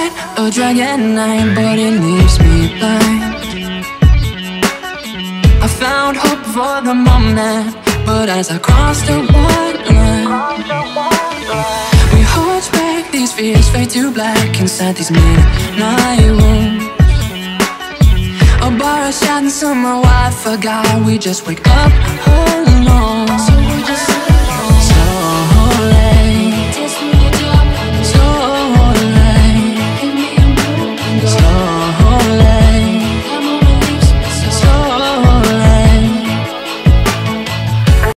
fight a dragon night, but it leaves me blind. I found hope for the moment, but as I crossed the white line, we hold back, these fears fade to black inside these midnight wounds. A bar, a shot, and somehow I forgot we just wake up alone.